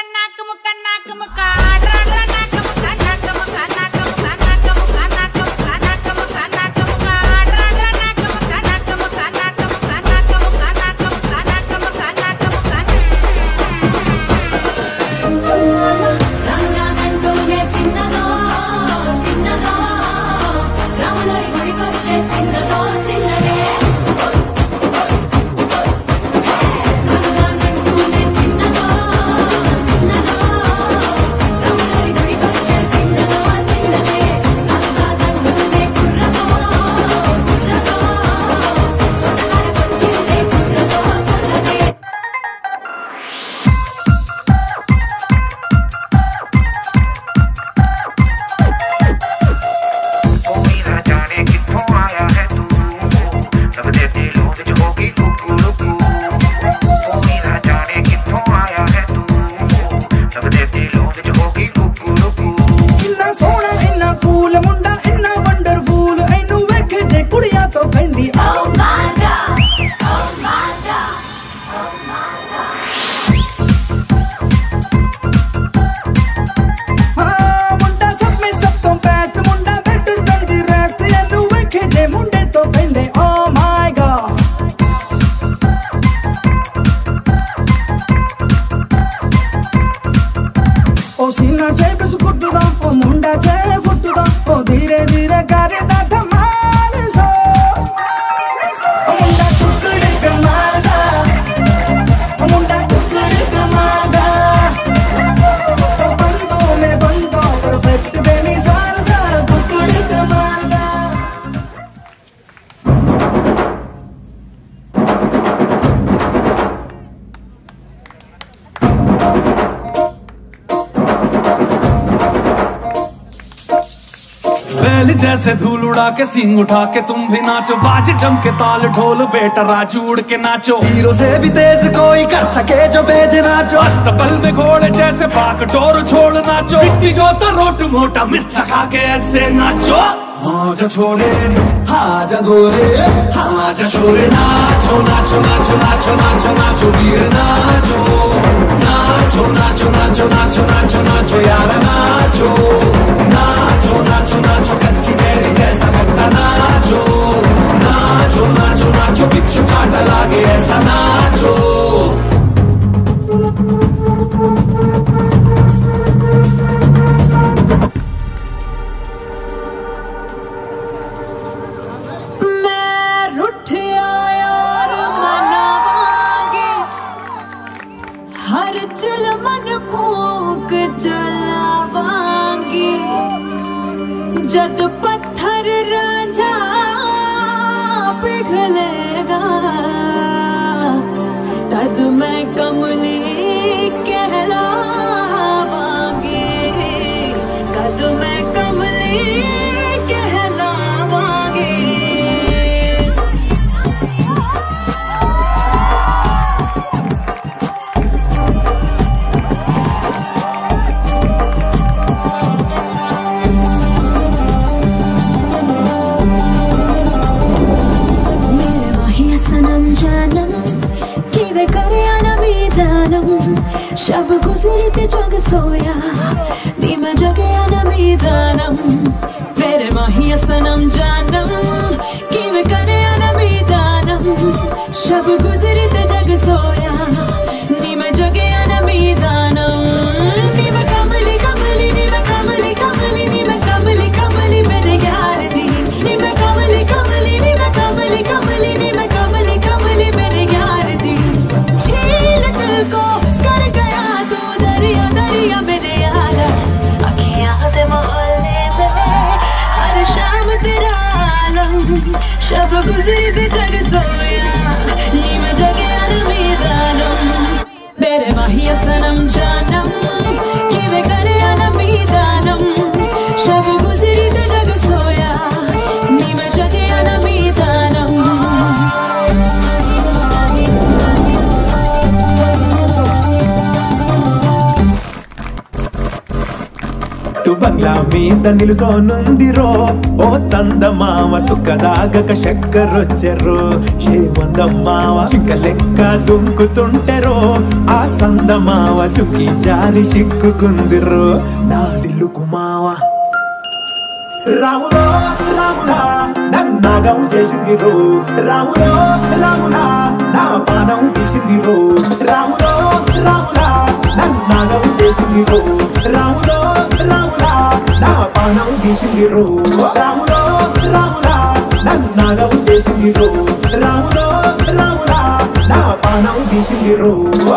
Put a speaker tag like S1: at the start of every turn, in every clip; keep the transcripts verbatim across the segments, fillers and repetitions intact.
S1: जैसे धूल उड़ा के सींग उठा के तुम भी नाचो, बाज जम के ताल ढोल बेटा राजू उड़ के नाचो।
S2: हीरो से भी तेज कोई कर सके जो बेद नाचो,
S1: अस्तबल में घोड़े जैसे बाग डोर छोड़ नाचो। मिट्टी जो तो रोट मोटा मिर्च खा के ऐसे नाचो। हाँ जा छोरे
S2: हाँ जा गोरे
S1: हाँ जा छोरे नाचो नाचो नाचो नाचो नाचो नाचो वीर नाचो नाचो नाचो नाचो नाचो नाचो नाचो यार नाचो नाचो नाचो नाचो कच्ची कैरी जैसा कट्टा नाचो नाचो नाचो नाचो बिच्छू काटा लागे ऐसा नाचो।
S3: जद पत्थर रांझा पिघलेगा तद मैं कमली कहलावांगी, तद मैं कमली कहलावांगी। शब गुजरी ते जग सोया नी मैं जगे नमी दानम मेरे माहिया सनम जानम कि मैं करे नमी दानम। शब गुजरी ते जग सोया नी मैं जगे नमी दानम। नी मैं कमली कमली नी मैं कमली कमली नी मैं कमली कमली मेरे यार दी। नी मैं कमली कमली नी मैं कमली कमली नी मैं कमली कमली मेरे यार दी। झील दिल को कर गया तू दरिया दरिया मेरे यारा। अखियां दे मोहल्ले में हर शाम तेरा आलम। शब गुजरी ते जग सोया नी मैं जगे नमी दानम मेरे माहिया सनम जानम कि मैं करे नमी दानम। शब गुजरी ते जग सोया नी मैं जगे नमी दानम।
S1: To
S4: ಬಂಗ್ಲಾ ಮೀದ ನಿಲ್ಸೋನುಂದಿರೋ ಓ ಸಂದ ಮಾವ ಸುಖದಾಗ ಶಕ್ಕರೊಚ್ಚೆರು ಶ್ರೀಮಂದ ಮಾವ ಚಿಕ್ಕ ಲೆಕ್ಕ ದುಂಕುతుంటెరో ఆ సంద మావ చుక్కి జారి సిక్కుకుందిరో నా దిల్లుకు మావ రాములో రాములా నన్నాగం చేసిందిరో రాములో రాములా నా పానం తీసిందిరో రాములో రాములా నన్నాగం చేసిందిరో రాములో రాములా నా పానం తీసిందిరో రాములో రాములా నన్నాగం చేసిందిరో రాములో రాములా నా పానం తీసిందిరో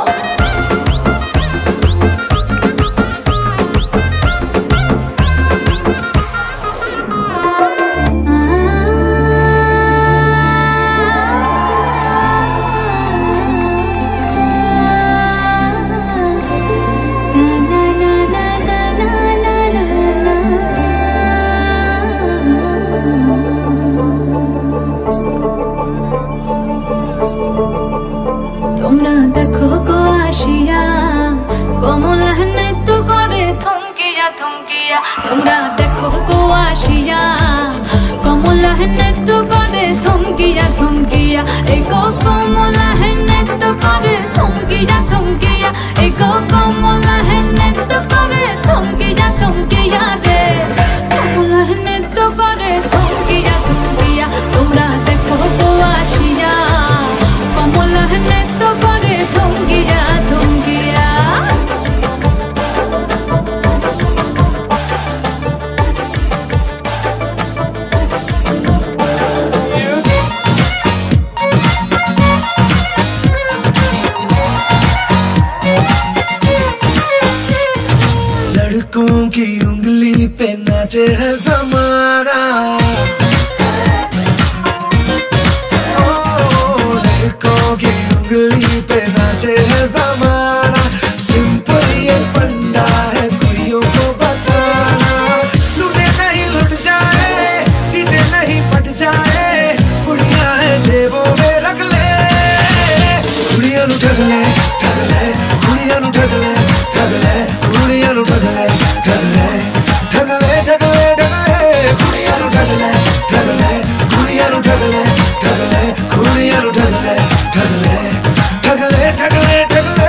S3: তোমরা দেখো গো আসিয়া কমলা নৃত্য করে থমকিয়া থমকিয়া তোমরা দেখো গো আসিয়া কমলা নৃত্য করে থমকিয়া থমকিয়া এই গো কমলা নৃত্য করে থমকিয়া থমকিয়া এই গো কমলা নৃত্য করে থমকিয়া থমকিয়া রে কমলা নৃত্য করে থমকিয়া থমকিয়া তোমরা দেখো গো আসিয়া কমলা নৃত্য করে থমকিয়া থমকিয়া
S2: लड़कों की उंगली पे नाचे है ज़माना लड़कों की उंगली पे नाचे है ज़माना सिंपल ये फंडा है कुड़ियों को बताना लूटे नहीं लुट जाए जीते नहीं पट जाए कुड़ियां है जेबों में रख ले कुड़ियां नु ठग ले ठग ले कुड़ियां नु ठग ले ठग ले कुड़ियां नु ठग ले ठग ले ठग ले ठग ले ठग ले कुड़ियां नु ठग ले ठग ले कुड़ियां नु ठग ले ठग ले कुड़ियां नु ठग ले ठग ले ठग ले ठग ले ठग ले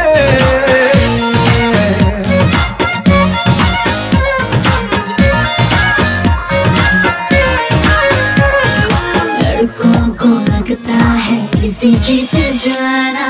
S3: लड़कों को लगता है इसी जीत जाना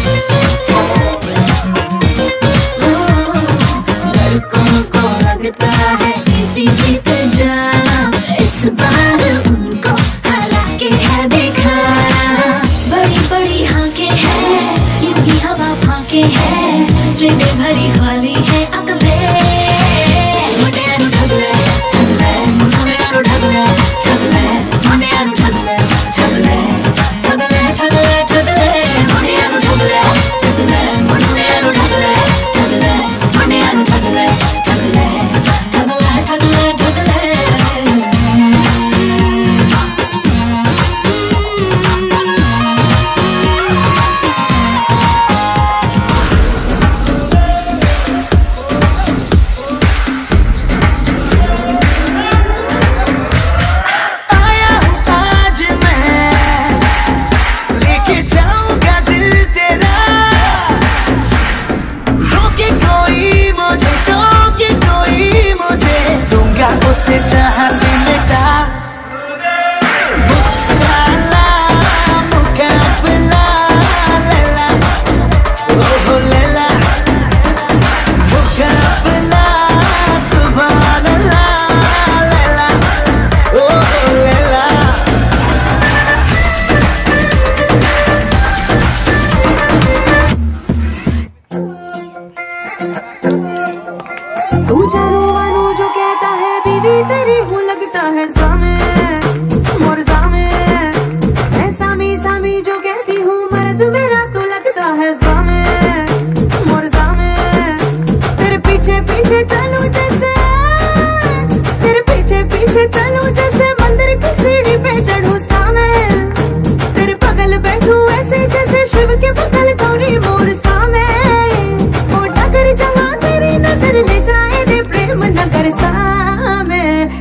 S3: लड़कों को लगता है इसी जीत जाना इस बार उनको हरा के है दिखाना बड़ी बड़ी हाके है यूं ही हवा फाके है जेबें भरी खाली है अकले मुंडिया नु ठग ले ठग ले मुंडिया नु ठग ले ठग ले मुंडिया नु ठग ले ठग ले ठग ले ठग ले ठग ले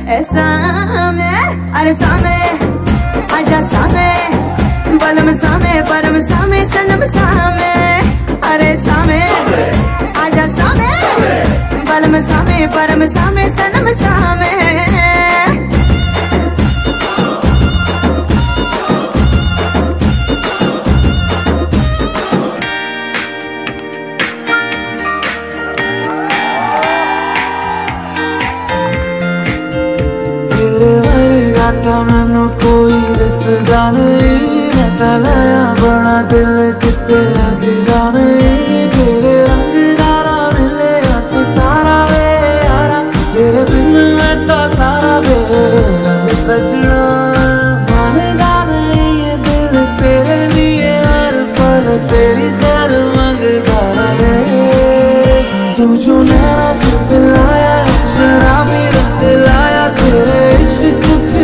S3: ऐसा मैं अरे सामे आजा सामे बलम सामे परम सामे सनम सामे अरे सामे आजा सामे बलम सामे परम सामे सनम सामे
S2: मैनू कोई दसदा नहीं मैं तलाया बड़ा दिल किते लगदा नहीं तेरे रंग दारा मिले सितारा वे यारा तेरे बिन मैं तो सारा वे रंग सजना मानदा नहीं ये दिल तेरे लिए हर पल तेरी खैर मंगदा रहे तू जो नैना चुप लाया शराबी रंग लाया तेरे इश्क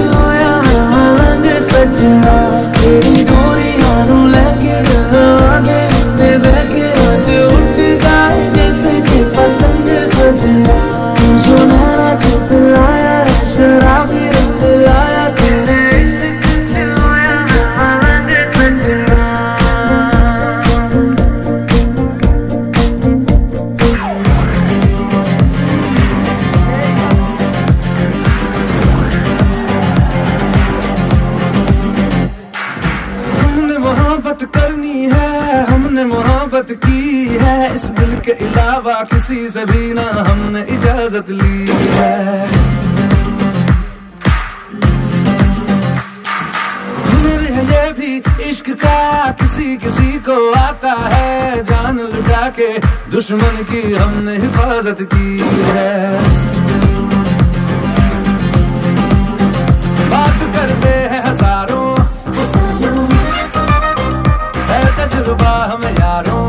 S2: सजना तेरी डोरी हानू लेके आगे ते बहके आज उठता है जैसे कि पतंग सजना जो नैना चुप लाया शराबी रंग लाया तेरे इश्क छुआ मलंग सजना करनी है हमने मोहब्बत की है इस दिल के अलावा किसी से भी ना हमने इजाजत ली है हुनर है ये भी इश्क का किसी किसी को आता है जान लुटा के दुश्मन की हमने हिफाजत की है बात करते हैं हजारों तजुर्बा हमें यारों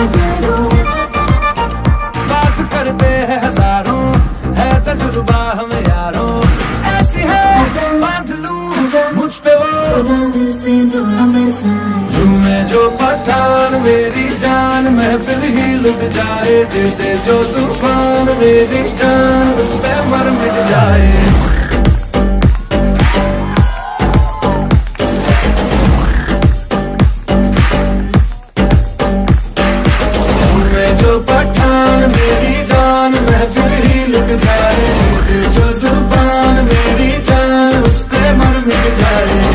S2: बात करते हैं हजारों है तजुर्बा हमें यारों ऐसी है बांध लूं मुझ पे वो झूमे जो पठान मेरी जान महफिल ही लुट जाए दे दे जो जुबान मेरी जान उस पे मर मिट जाए पठान मेरी जान महफिल ही लुट जाए जो जुबान मेरी जान उस पे मर मिट जाए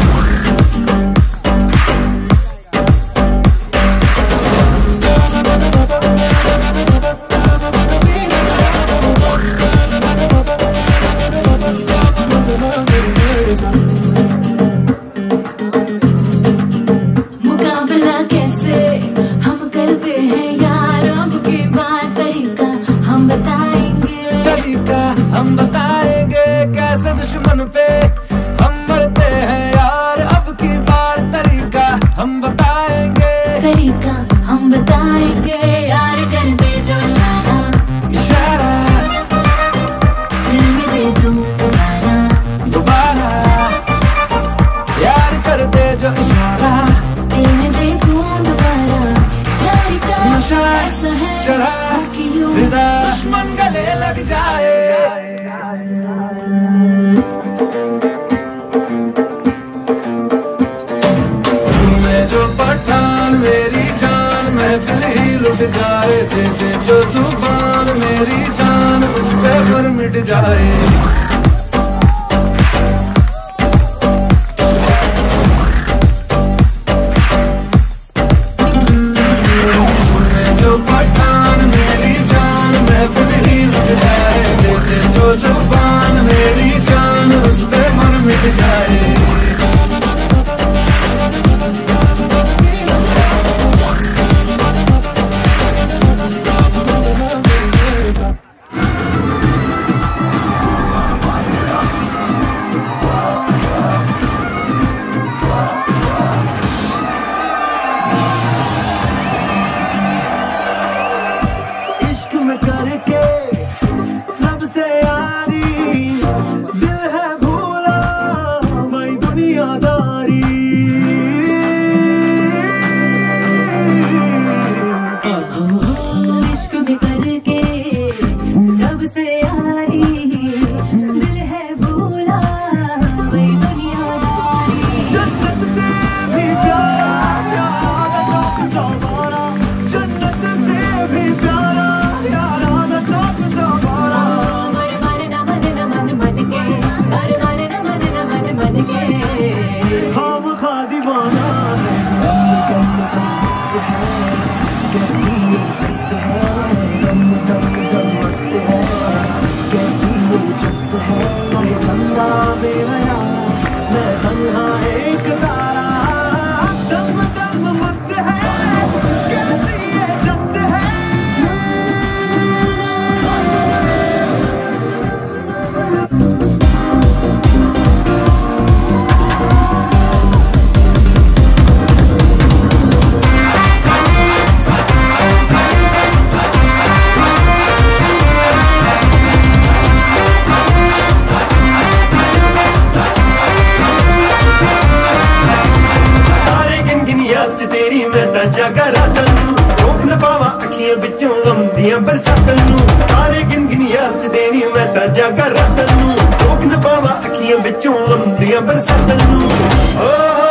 S3: मुकाबला कैसे हम करते हैं यार अब की बात तरीका हम बताएंगे
S2: तरीका हम बताएंगे कैसे दुश्मन पे हम मरते हैं यार अब की बार तरीका हम बताएंगे
S3: तरीका हम बताएंगे यार कर दे जो इशारा
S2: इशारा
S3: दिल में दे दूं दोबारा
S2: दोबारा यार कर दे जो इशारा
S3: दिल में दे दूं दोबारा यार का
S2: नशा
S3: ऐसा है
S2: शराब
S3: कि यूं
S2: फिदा दुश्मन गले लग जाए तुम्हें जो पठान मेरी जान महफिल ही लुट जाए दे दे जो जुबान मेरी जान उस पे मर मिट जाए पठान मेरी जान महफिल ही लुट जाए दे दे जो जुबान मेरी जान उस पे मर मिट जाए
S3: इश्क में करके रब से यारी दिल है भूला
S4: है कहे चंदा मेरा यार, मैं तन्हा एक तारा, दम दम मस्त है कैसी ये जस्त है।
S5: तेरी मैं तां जागा रातां नूं, रोक न पावा अखियां विचों आउंदियां बरसातां नूं। तारे गिन गिन याद च तेरी मैं तां जागा रातां नूं, रोक न पावा अखियां विचों आउंदियां बरसातां नूं। ओ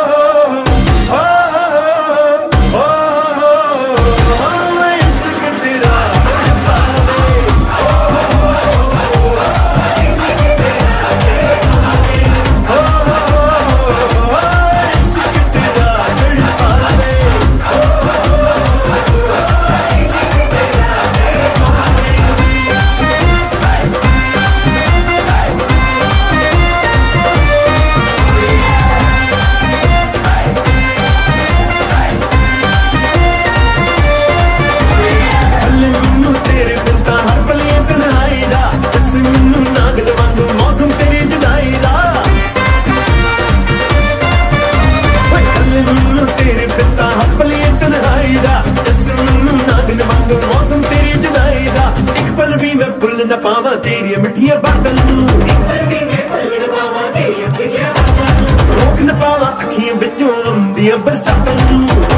S5: न पावा तेरी मिठिया बातां नूं, रोक न पावा अखियां विचों आउंदियां बरसातां नूं।